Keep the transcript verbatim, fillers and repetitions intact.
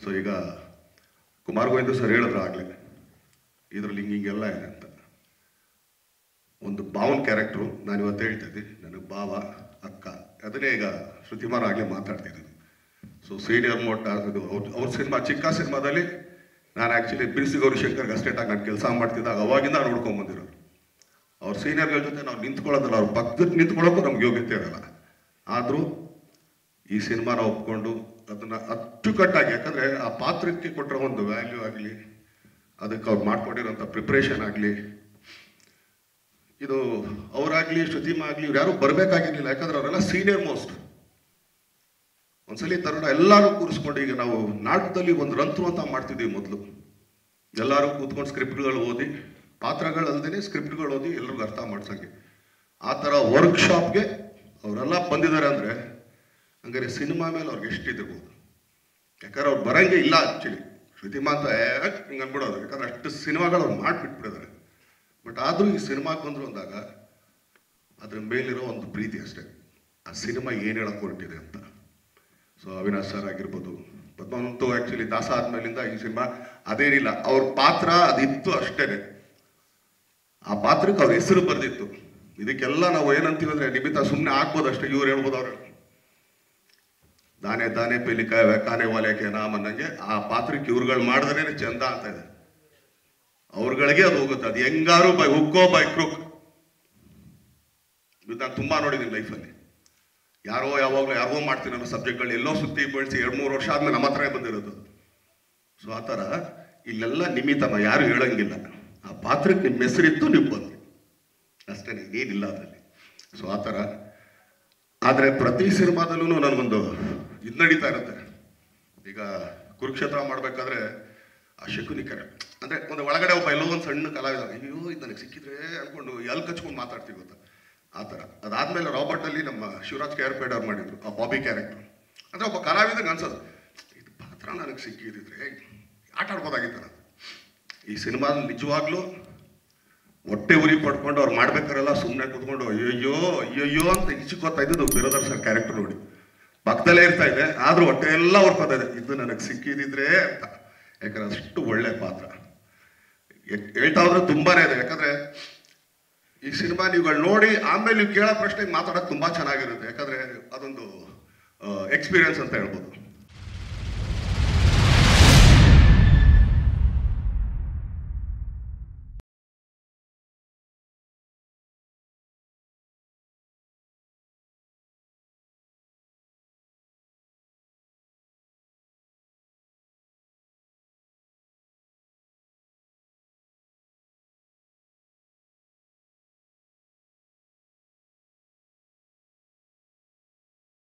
So ಈಗ Kumar Govinda sir ಹೇಳಿದ್ರು ಆಗಲೇ ಇದರಲ್ಲಿ ಹಿಂಗೆ ಹಿಂಗೆಲ್ಲ ಇದೆ ಅಂತ. ಒಂದು ಭಾವನ್ ಕ್ಯಾರೆಕ್ಟ್ರು ನಾನು ಇವತ್ತು ಹೇಳ್ತಾ ಇದ್ದೀನಿ, ನನಗೆ ಭಾವ ಅಕ್ಕ ಅದನ್ನೇ ಈಗ ಶ್ರುತಿಮಾನ್ ಆಗಲೇ ಮಾತಾಡ್ತಿದ್ದೀನಿ. ಸೊ ಸೀನಿಯರ್ ಮೋಟ ಅದು ಅವ್ರ ಅವ್ರ ಸಿನಿಮಾ ಚಿಕ್ಕ ಸಿನಿಮಾದಲ್ಲಿ ನಾನು ಆ್ಯಕ್ಚುಲಿ ಬಿರ್ಸಿ ಗೌರಿಶಂಕರ್ಗೆ ಅಸ್ಟೇಟಾಗಿ ನಾನು ಕೆಲಸ ಮಾಡ್ತಿದ್ದಾಗ ಅವಾಗಿಂದ ನೋಡ್ಕೊಂಬಂದಿರೋರು. ಅವ್ರ ಸೀನಿಯರ್ಗಳ ಜೊತೆ ನಾವು ನಿಂತ್ಕೊಳ್ಳೋದಲ್ಲ, ಅವ್ರ ಪಕ್ಕಕ್ಕೆ ನಿಂತ್ಕೊಳ್ಳೋಕ್ಕೂ ನಮ್ಗೆ ಯೋಗ್ಯತೆ ಇರಲ್ಲ. ಆದರೂ ಈ ಸಿನಿಮಾನ ಒಪ್ಕೊಂಡು ಅದನ್ನು ಅಚ್ಚುಕಟ್ಟಾಗಿ, ಯಾಕಂದರೆ ಆ ಪಾತ್ರಕ್ಕೆ ಕೊಟ್ಟಿರೋ ಒಂದು ವ್ಯಾಲ್ಯೂ ಆಗಲಿ, ಅದಕ್ಕೆ ಅವ್ರು ಮಾಡ್ಕೊಂಡಿರೋಂಥ ಪ್ರಿಪ್ರೇಷನ್ ಆಗಲಿ, ಇದು ಅವರಾಗಲಿ ಶ್ರುತಿಮಾ ಆಗಲಿ ಇವ್ರು ಯಾರು ಬರಬೇಕಾಗಿರಲಿಲ್ಲ. ಯಾಕಂದ್ರೆ ಅವರೆಲ್ಲ ಸೀನಿಯರ್ ಮೋಸ್ಟ್. ಒಂದ್ಸಲಿ ತರುಣ ಎಲ್ಲರೂ ಕೂರಿಸ್ಕೊಂಡು, ಈಗ ನಾವು ನಾಟಕದಲ್ಲಿ ಒಂದು ರಂತ್ರು ಅಂತ ಮಾಡ್ತಿದ್ದೀವಿ ಮೊದಲು, ಎಲ್ಲರೂ ಕೂತ್ಕೊಂಡು ಸ್ಕ್ರಿಪ್ಟ್ಗಳು ಓದಿ, ಪಾತ್ರಗಳಲ್ಲದೇ ಸ್ಕ್ರಿಪ್ಟ್ಗಳು ಓದಿ ಎಲ್ರಿಗೂ ಅರ್ಥ ಮಾಡ್ಸಂಗೆ. ಆ ಥರ ವರ್ಕ್ಶಾಪ್ಗೆ ಅವರೆಲ್ಲ ಬಂದಿದ್ದಾರೆ ಅಂದರೆ ಹಂಗಾರೆ ಸಿನಿಮಾ ಮೇಲೆ ಅವ್ರಿಗೆ ಎಷ್ಟಿದಿರ್ಬೋದು. ಯಾಕಂದ್ರೆ ಅವ್ರು ಬರಂಗೆ ಇಲ್ಲ ಆ್ಯಕ್ಚುಲಿ. ಶ್ರುತಿಮಾ ಅಂತ ಹಿಂಗೆ ಅನ್ಬಿಡೋದು, ಯಾಕಂದ್ರೆ ಅಷ್ಟು ಸಿನಿಮಾಗಳು ಅವ್ರು ಮಾಡಿಬಿಟ್ಬಿಟ್ಟಿದ್ದಾರೆ. ಬಟ್ ಆದರೂ ಈ ಸಿನಿಮಾಗೆ ಬಂದರು ಅಂದಾಗ ಅದ್ರ ಮೇಲಿರೋ ಒಂದು ಪ್ರೀತಿ ಅಷ್ಟೇ, ಆ ಸಿನಿಮಾ ಏನು ಹೇಳಕ್ಕೆ ಹೊರಟಿದೆ ಅಂತ. ಸೊ ಅವಿನಾಶ್ ಸರ್ ಆಗಿರ್ಬೋದು, ಪದ್ಮವಂತೂ ಆ್ಯಕ್ಚುಲಿ ದಾಸ ಆದ್ಮೇಲಿಂದ ಈ ಸಿನಿಮಾ ಅದೇನಿಲ್ಲ, ಅವ್ರ ಪಾತ್ರ ಅದಿತ್ತು ಅಷ್ಟೇ. ಆ ಪಾತ್ರಕ್ಕೆ ಅವ್ರ ಹೆಸರು ಬರೆದಿತ್ತು. ಇದಕ್ಕೆಲ್ಲ ನಾವು ಏನಂತೀವಿ ಅಂದರೆ ನಿಮಿತ್ತ ಸುಮ್ಮನೆ ಆಗ್ಬೋದು ಅಷ್ಟೇ. ಇವ್ರು ಹೇಳ್ಬೋದು ಅವ್ರು ದಾನೆ ದಾನೆ ಪೇಲಿಕಾಯ ಕಾನೆ ವಾಲ್ಯಕ್ಕೆ ನಾಮ್ ಅನ್ನಂಗೆ ಆ ಪಾತ್ರಕ್ಕೆ ಇವ್ರುಗಳು ಮಾಡಿದ್ರೇ ಚಂದ ಅಂತ ಇದೆ. ಅವ್ರಗಳಿಗೆ ಅದು ಹೋಗುತ್ತೆ. ಅದು ಹೆಂಗಾರು ಬೈ ಹುಕ್ಕೋ ಬೈ ಕ್ರೂಕ್. ಇದು ನಾನು ತುಂಬ ನೋಡಿದ್ದೀನಿ ಲೈಫಲ್ಲಿ. ಯಾರೋ ಯಾವಾಗಲೂ ಯಾರೋ ಮಾಡ್ತೀನಿ ಅನ್ನೋ ಸಬ್ಜೆಕ್ಟ್ಗಳು ಎಲ್ಲೋ ಸುತ್ತಿ ಬೆಳೆಸಿ ಎರಡು ಮೂರು ವರ್ಷ ಆದ್ಮೇಲೆ ನಮ್ಮ ಹತ್ರನೇ ಬಂದಿರೋದು. ಸೊ ಆ ಥರ ಇಲ್ಲೆಲ್ಲ ನಿಮಿತ್ತಮ್ಮ ಯಾರು ಹೇಳಂಗಿಲ್ಲ. ಆ ಪಾತ್ರಕ್ಕೆ ನಿಮ್ಮ ಹೆಸರಿತ್ತು, ನೀವು ಬಂದ್ರಿ ಅಷ್ಟೇ, ಏನಿಲ್ಲ ಅದರಲ್ಲಿ. ಸೊ ಆ ಥರ. ಆದರೆ ಪ್ರತಿ ಸಿನಿಮಾದಲ್ಲೂ ನನಗೊಂದು ಇದು ನಡೀತಾ ಇರುತ್ತೆ. ಈಗ ಕುರುಕ್ಷೇತ್ರ ಮಾಡಬೇಕಾದ್ರೆ ಆ ಶಕುನಿ ಕರೆ ಅಂದರೆ ಒಂದು ಒಳಗಡೆ ಒಬ್ಬ ಎಲ್ಲೋ ಒಂದು ಸಣ್ಣ ಕಲಾವಿದ, ಅಯ್ಯೋ ಇದು ನನಗೆ ಸಿಕ್ಕಿದ್ರೆ ಅಂದ್ಕೊಂಡು ಎಲ್ಲಿ ಕಚ್ಕೊಂಡು ಮಾತಾಡ್ತೀವಿ ಗೊತ್ತಾ, ಆ ಥರ. ಅದಾದಮೇಲೆ ರಾಬರ್ಟಲ್ಲಿ ನಮ್ಮ ಶಿವರಾಜ್ ಕೆ ಆರ್ ಪೇಡ್ ಅವ್ರು ಮಾಡಿದ್ರು ಆ ಬಾಬಿ ಕ್ಯಾರೆಕ್ಟರ್. ಅಂದರೆ ಒಬ್ಬ ಕಲಾವಿದಂಗೆ ಅನ್ಸೋದು, ಇದು ಪಾತ್ರ ನನಗೆ ಸಿಕ್ಕಿದ್ರೆ ಆಟ ಆಡ್ಬೋದಾಗಿತ್ತು ನಾನು. ಈ ಸಿನಿಮಾದಲ್ಲಿ ನಿಜವಾಗ್ಲೂ ಹೊಟ್ಟೆ ಉರಿ ಪಡ್ಕೊಂಡು ಅವ್ರು ಮಾಡ್ಬೇಕಾರೆಲ್ಲ ಸುಮ್ಮನೆ ಕೂತ್ಕೊಂಡು ಅಯ್ಯಯ್ಯೋ ಅಯ್ಯಯ್ಯೋ ಅಂತ ಈಚಿಕೋತಾ ಇದ್ದು ಬಿರೋದರ್ ಸರ್ ಕ್ಯಾರೆಕ್ಟರ್ ನೋಡಿ ಪಕ್ಕದಲ್ಲೇ ಇರ್ತಾ ಇದೆ. ಆದರೂ ಹೊಟ್ಟೆ ಎಲ್ಲ ಹೊರ್ಕೋತಾ ಇದೆ, ಇದು ನನಗೆ ಸಿಕ್ಕಿದಿದ್ರೆ ಅಂತ. ಯಾಕಂದ್ರೆ ಅಷ್ಟು ಒಳ್ಳೆ ಪಾತ್ರ. ಹೇಳ್ತಾ ಹೋದ್ರೆ ತುಂಬಾನೇ ಇದೆ. ಯಾಕಂದ್ರೆ ಈ ಸಿನಿಮಾ ನೀವುಗಳು ನೋಡಿ ಆಮೇಲೆ ನೀವು ಕೇಳೋ ಪ್ರಶ್ನೆಗೆ ಮಾತಾಡೋದು ತುಂಬ ಚೆನ್ನಾಗಿರುತ್ತೆ. ಯಾಕಂದ್ರೆ ಅದೊಂದು ಎಕ್ಸ್ಪೀರಿಯನ್ಸ್ ಅಂತ ಹೇಳ್ಬೋದು.